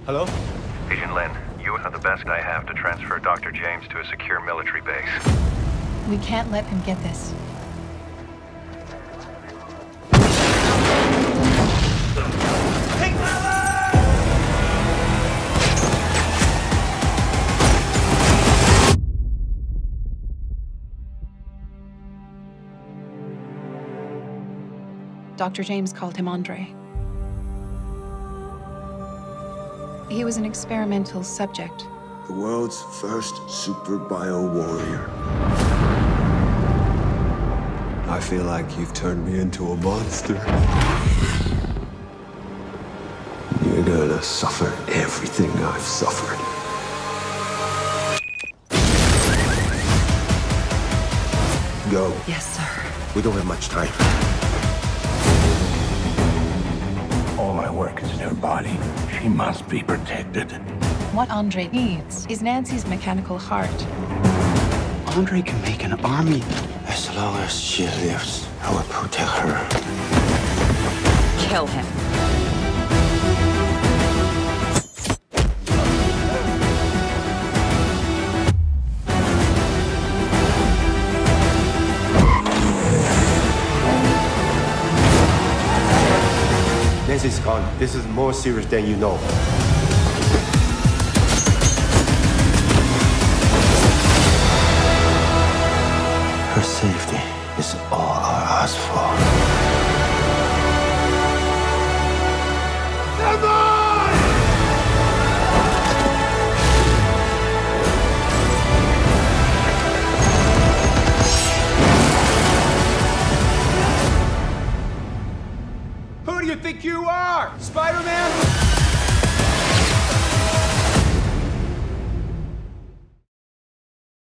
Hello? Agent Lin, you are the best I have to transfer Dr. James to a secure military base. We can't let him get this. Take cover! Dr. James called him Andre. He was an experimental subject. The world's first super bio warrior. I feel like you've turned me into a monster. You're gonna suffer everything I've suffered. Go. Yes, sir. We don't have much time. All my work is in her body. She must be protected. What Andre needs is Nancy's mechanical heart. Andre can make an army. As long as she lives, I will protect her. Kill him. Nancy's gone. This is more serious than you know. Her safety is all I ask for.